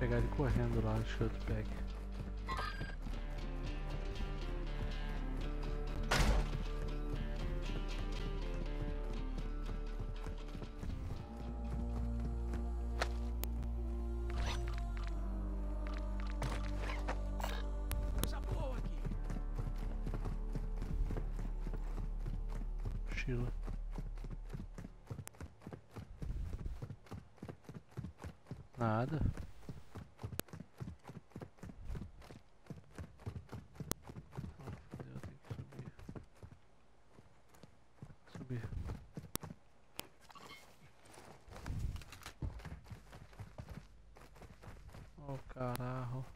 pegar ele correndo lá, deixa eu pegue. Coisa boa aqui. Mochila. Nada. Subir. Oh, caralho.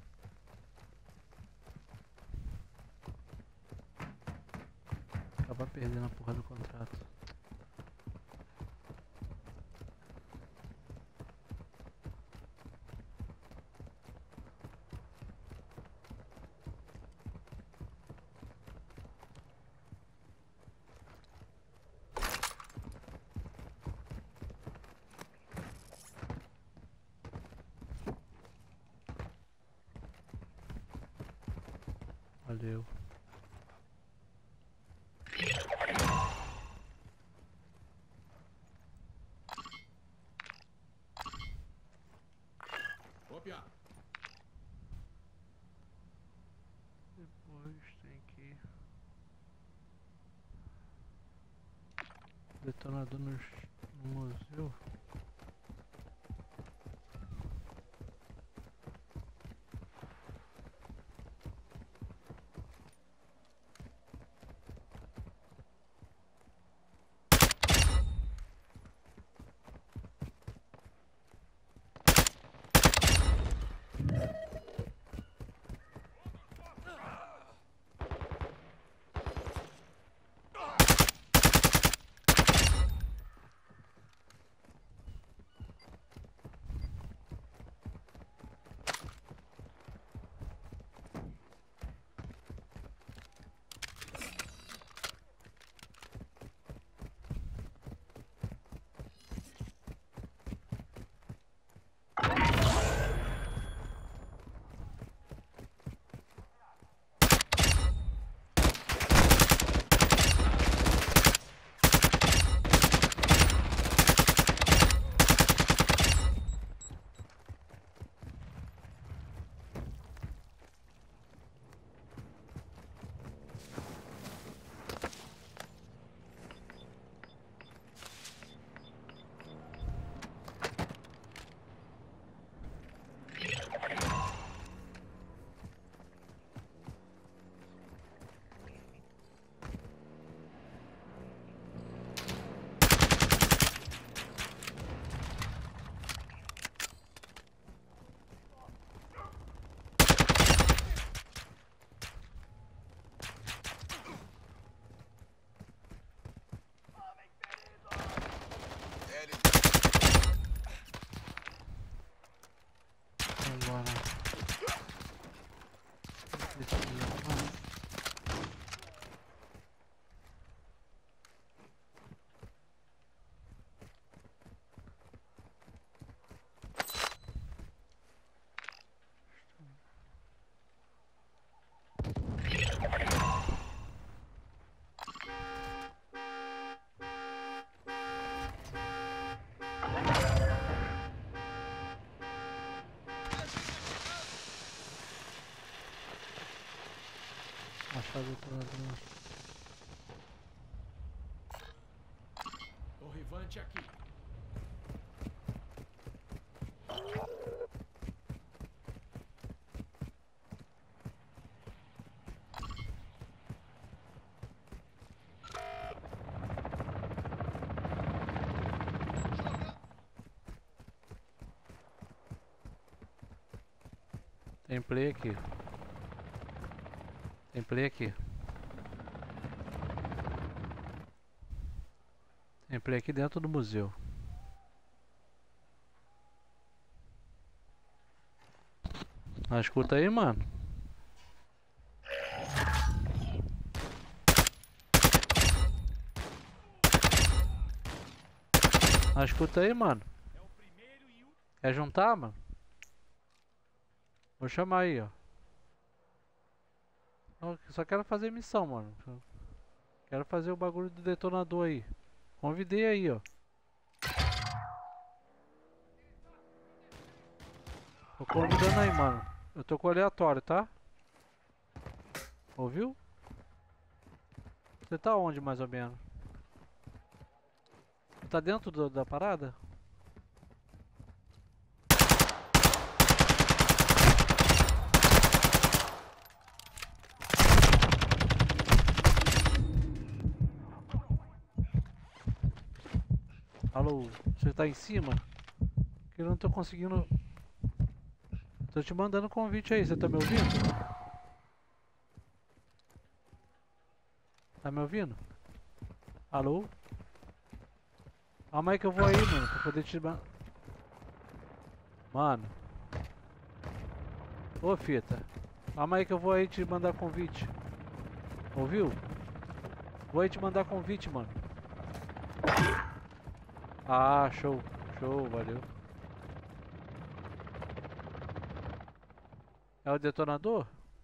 Acaba perdendo a porra do contrato. Valeu. Copia. Depois tem que... Detonador no museu. Agora. Machado detonador. Torrevante aqui. Tem play aqui. Tem play aqui. Tem play aqui dentro do museu. Ah, escuta aí, mano. Ah, escuta aí, mano. Quer juntar, mano? Vou chamar aí, ó. Eu só quero fazer missão, mano. Quero fazer o bagulho do detonador aí. Convidei aí, ó. Tô convidando aí, mano. Eu tô com o aleatório, tá? Ouviu? Você tá onde, mais ou menos? Tá dentro da parada? Alô, você tá em cima? Que eu não tô conseguindo... Tô te mandando convite aí, você tá me ouvindo? Tá me ouvindo? Alô? Calma aí que eu vou aí, mano, pra poder te... Mano. Ô, fita. Calma aí que eu vou aí te mandar convite. Ouviu? Vou aí te mandar convite, mano. Ah, show. Show, valeu. É o detonador?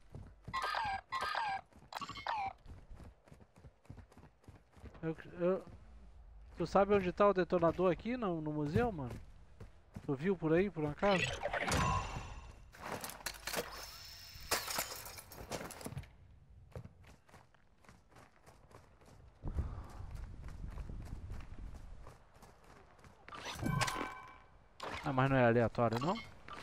Tu sabe onde tá o detonador aqui no museu, mano? Tu viu por aí, por um acaso? Ah, mas não é aleatório, não?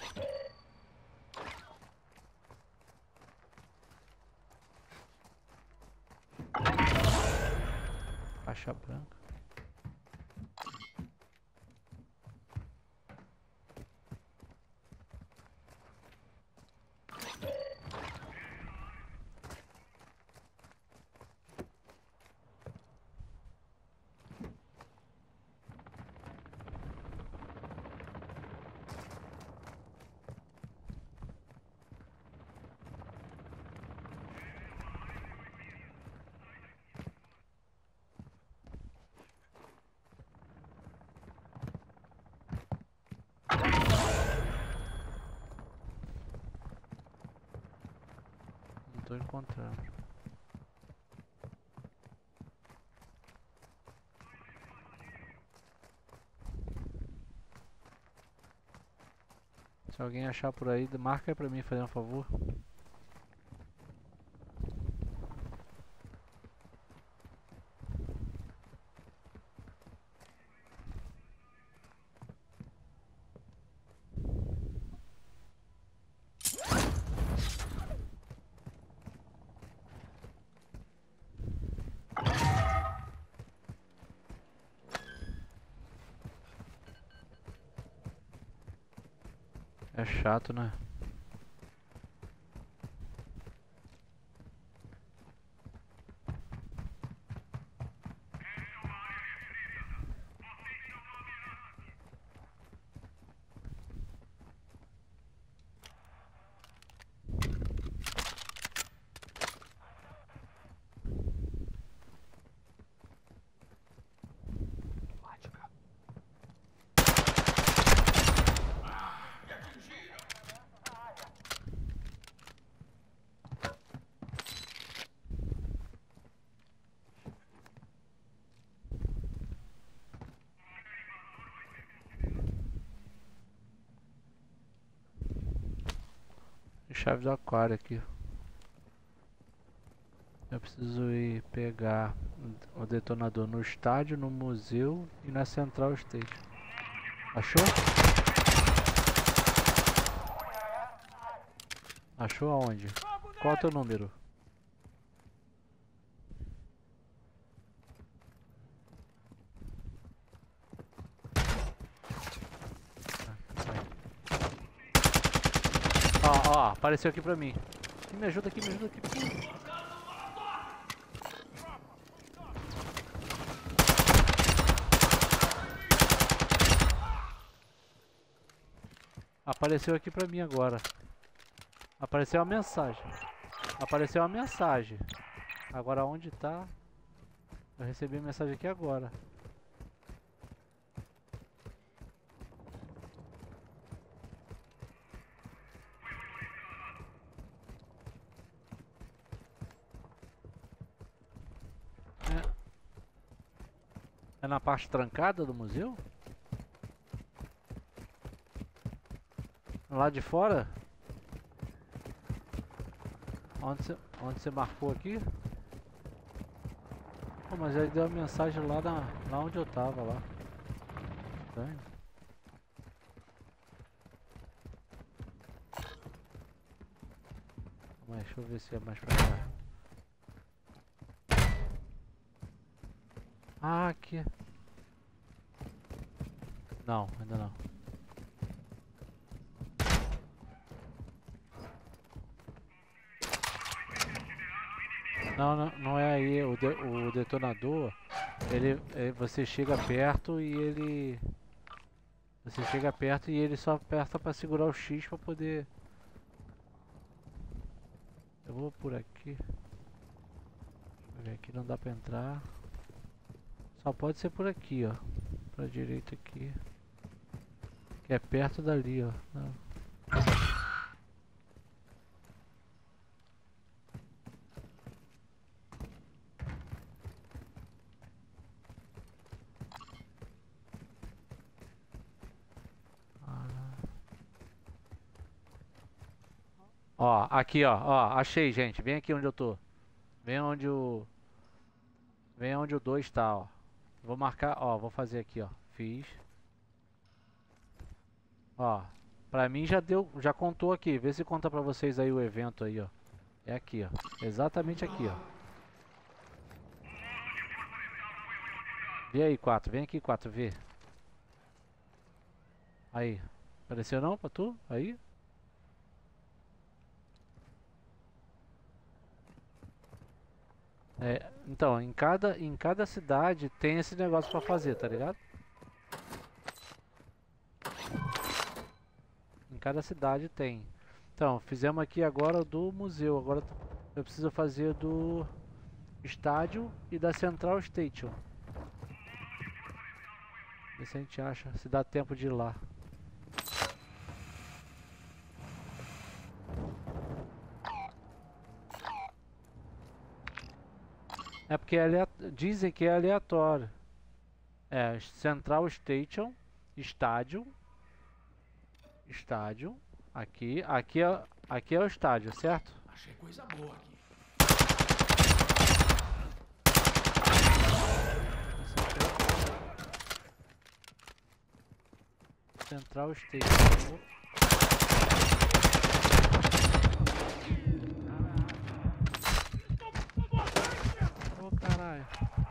Faixa branca. Não tô encontrando. Se alguém achar por aí, marca aí pra mim, fazendo um favor. É chato, né? Chave do aquário aqui. Eu preciso ir pegar o detonador no estádio, no museu e na Central Station. Achou? Achou aonde? Qual é o teu número? Ó, apareceu aqui pra mim. Me ajuda aqui, me ajuda aqui. Apareceu aqui pra mim agora. Apareceu uma mensagem. Apareceu uma mensagem. Agora onde tá? Eu recebi a mensagem aqui agora. É na parte trancada do museu? Lá de fora? Onde você marcou aqui? Pô, mas ele deu uma mensagem lá onde eu tava lá. Estranho. Mas deixa eu ver se é mais pra cá. Ah, aqui. Não, ainda não. Não é aí. O detonador, você chega perto e ele... Você chega perto e ele só aperta pra segurar o X pra poder... Eu vou por aqui. Deixa eu ver, aqui não dá pra entrar. Só pode ser por aqui, ó. Pra direita aqui. Que é perto dali, ó. Não. Ó, aqui, ó, achei, gente. Vem aqui onde eu tô. Vem onde o 2 tá, ó. Vou marcar, ó, vou fazer aqui, ó. Fiz. Ó, pra mim já contou aqui. Vê se conta pra vocês aí o evento aí, ó. É aqui, ó. Exatamente aqui, ó. Vê aí, 4. Vem aqui, 4, vê. Aí. Apareceu não pra tu? Aí. Então, em cada cidade tem esse negócio pra fazer, tá ligado? Em cada cidade tem. Então, fizemos aqui agora do museu. Agora eu preciso fazer do estádio e da Central Station. Ver se a gente acha, se dá tempo de ir lá. É porque dizem que é aleatório. É, Central Station, estádio. Estádio. Aqui é o estádio, certo? Achei coisa boa aqui. Central Station. Ô, caralho.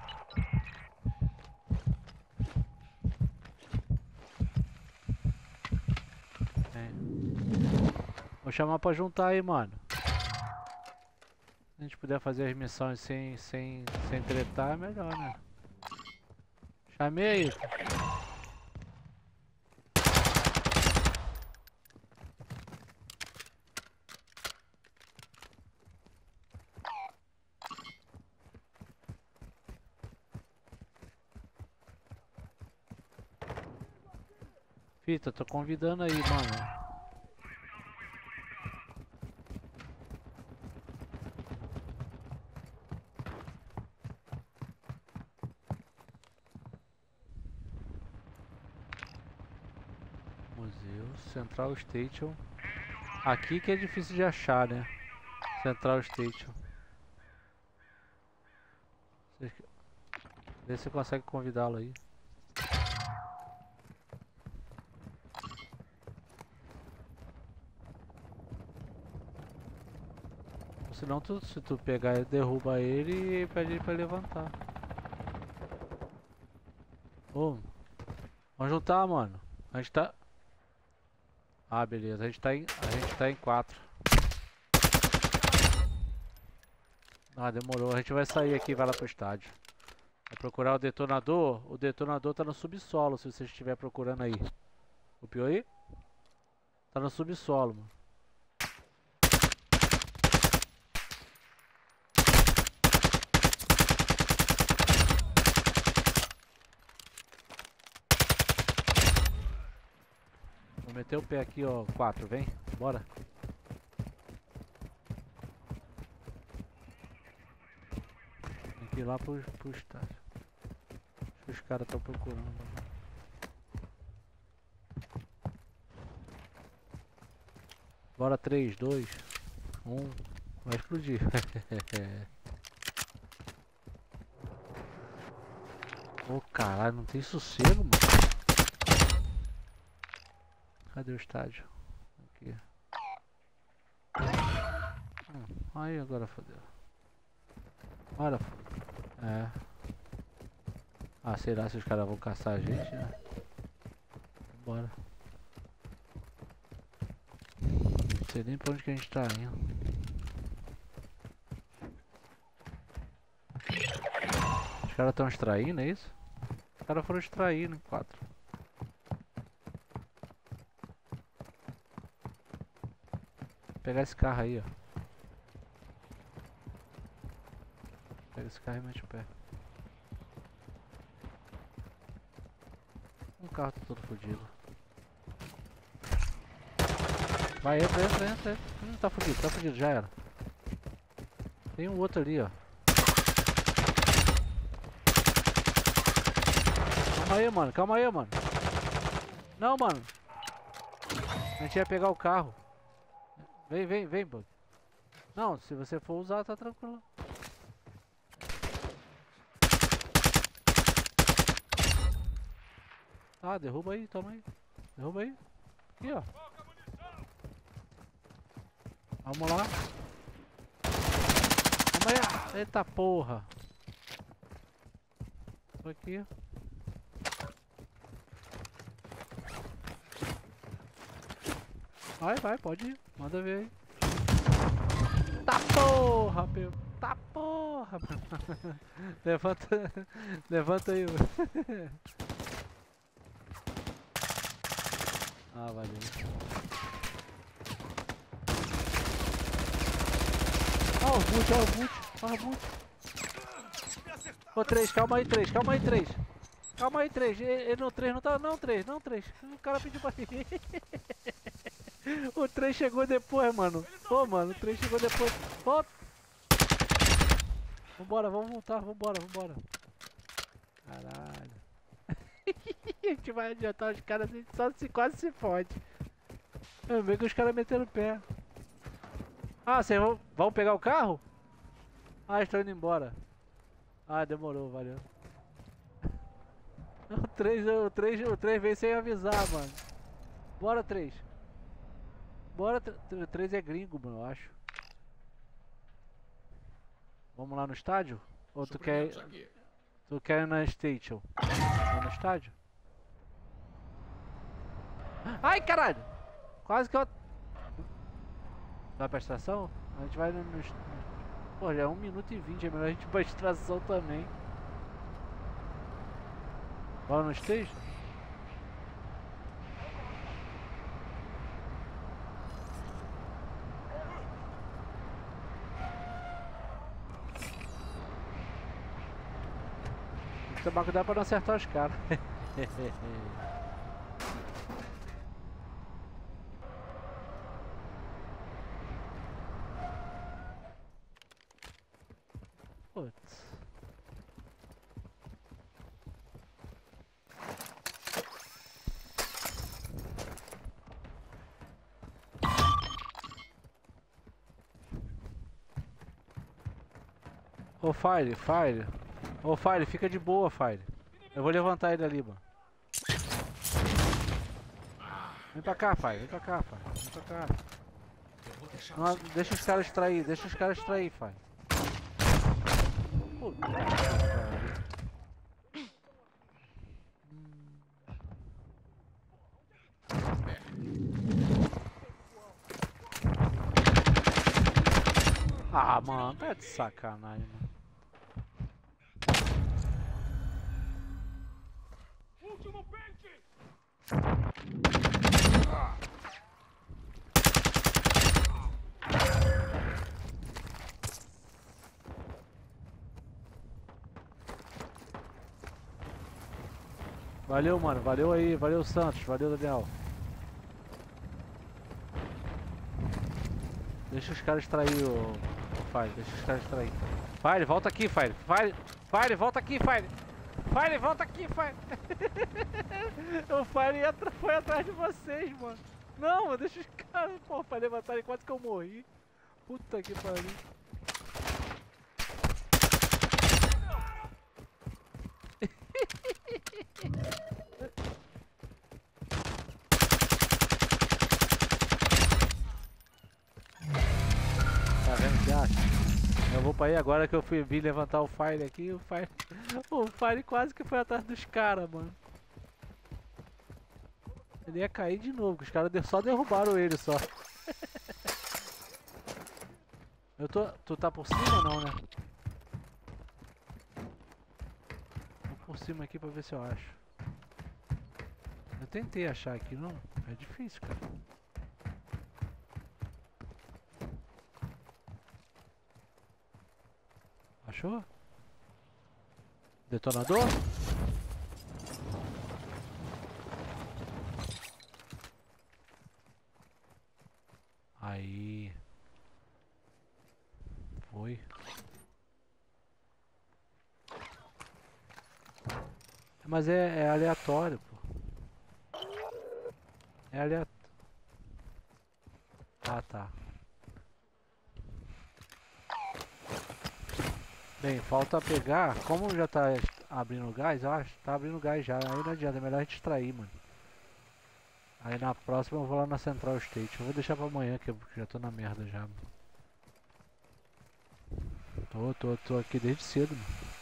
Vou chamar pra juntar aí, mano. Se a gente puder fazer as missões sem tretar, é melhor, né? Chamei aí. Fita, tô convidando aí, mano. Museu, Central Station. Aqui que é difícil de achar, né? Central Station. Vê se você consegue convidá-lo aí. Senão se tu pegar e derruba ele e pede ele pra levantar. Ô, vamos juntar, mano. A gente tá... Ah, beleza. A gente tá em 4. Ah, demorou. A gente vai sair aqui e vai lá pro estádio. Vai procurar o detonador. O detonador tá no subsolo, se você estiver procurando aí. Copiou aí? Tá no subsolo, mano. Vou meter o pé aqui, ó. 4, vem. Bora. Tem que ir lá pro estádio. Deixa eu que os caras estão procurando. Bora 3, 2, 1. Vai explodir. Ô caralho, não tem sossego, mano. Cadê o estádio? Aqui. Aí agora fodeu. Bora. É. Ah, será se os caras vão caçar a gente, né? Bora. Não sei nem pra onde que a gente tá indo. Os caras estão extraindo, é isso? Os caras foram extraindo em 4. Vou pegar esse carro aí, ó. Pega esse carro e mete o pé. O carro tá todo fodido. Vai, entra. Tá fudido, já era. Tem um outro ali, ó. Calma aí, mano. Não, mano. A gente ia pegar o carro. Vem, Bug. Não, se você for usar, tá tranquilo. Ah, derruba aí, toma aí. Derruba aí. Aqui, ó. Vamos lá. Vamos aí. Eita porra. Tô aqui. Vai, pode ir. Manda ver aí. Tá porra, meu. Tá porra. Levanta aí. Ah, valeu. Ó o boot. Ô, 3, calma aí, 3. Calma aí, 3. Ele no 3 não tá. Não, 3. O cara pediu pra ir. O 3 chegou depois, mano. Ô, mano, o 3 chegou depois. Ó. Vambora, vamos voltar, vambora. Caralho. A gente vai adiantar os caras, a gente só quase se fode. Eu vejo que os caras meteram o pé. Ah, vocês vão pegar o carro? Ah, estou indo embora. Ah, demorou, valeu. O 3 veio sem avisar, mano. Bora, 3. Bora, 3 é gringo, mano, eu acho. Vamos lá no estádio? Ou tu quer ir na station? Vai no estádio? Ai, caralho! Quase que eu... Vai pra estação? A gente vai no... Pô, já é 1 minuto e 20, é melhor a gente ir pra estação também. Bora no stage? Tem que tomar cuidado pra não acertar os caras. Putz. Ô, Fire. Ô, Fire, fica de boa, Fire. Eu vou levantar ele ali, mano. Vem pra cá, Fire. Vem pra cá. Não, deixa os caras extrair, Fire. Puta que pariu. Ah, mano, tá de sacanagem, mano. Último pente! Valeu, mano. Valeu aí. Valeu, Santos. Valeu, Daniel. Deixa os caras extrair o Fire. Deixa os caras extrair. Fire, volta aqui, Fire. Fire, volta aqui, Fire. Fire, volta aqui, Fire! O Fire foi atrás de vocês, mano. Não, mano, deixa os caras, pô, pra levantarem, quase que eu morri. Puta que pariu. Tá vendo que acha? Eu vou pra aí agora que eu fui vir levantar o Fire aqui, o Fire quase que foi atrás dos caras, mano. Ele ia cair de novo, que os caras só derrubaram ele só. Tu tá por cima ou não, né? Vou por cima aqui pra ver se eu acho. Eu tentei achar aqui, não? É difícil, cara. Achou? Detonador? Aí. Foi. Mas é aleatório, pô. É aleatório. Ah, tá. Bem, falta pegar. Como já tá abrindo gás, eu acho. Tá abrindo gás já. Aí não adianta, é melhor a gente extrair, mano. Aí na próxima eu vou lá na Central State. Eu vou deixar pra amanhã, que eu já tô na merda já, mano. Tô aqui desde cedo, mano.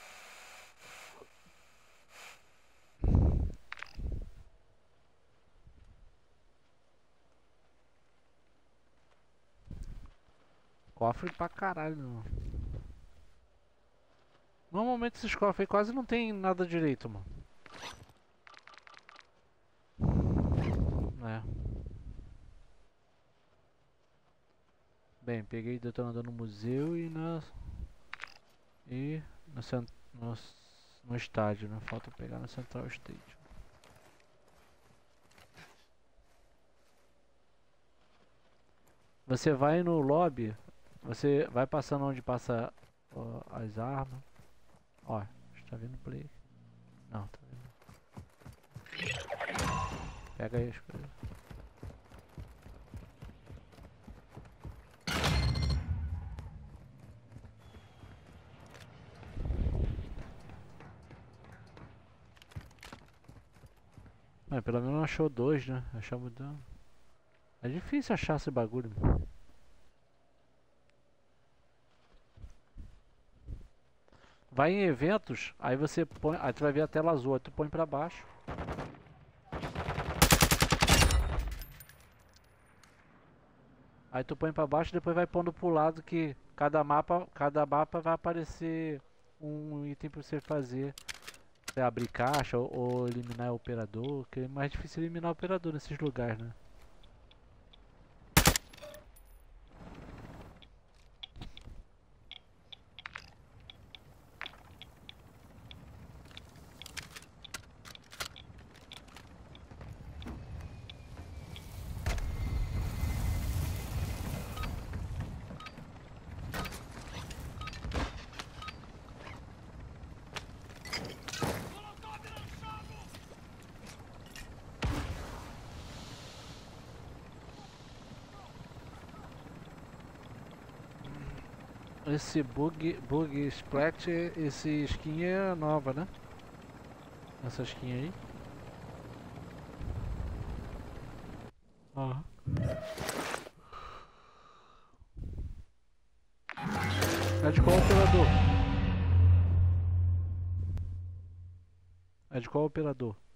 Cofre pra caralho, mano. Normalmente esses cofres aí quase não tem nada direito, mano. É. Bem, peguei detonador no museu e no estádio, né? Falta pegar na Central State. Você vai no lobby, você vai passando onde passa as armas. Ó, está vendo play? Não, tá vendo. Pega aí as coisas. Mas pelo menos achou dois, né? Achamos dano. É difícil achar esse bagulho. Vai em eventos, aí você põe. Aí tu vai ver a tela azul, aí tu põe pra baixo. Aí tu põe pra baixo e depois vai pondo pro lado que cada mapa vai aparecer um item pra você fazer. Você abrir caixa ou eliminar o operador, que é mais difícil eliminar o operador nesses lugares, né? Esse bug splat, esse skin é nova, né? Essa skin aí. Aham. É de qual operador? É de qual operador?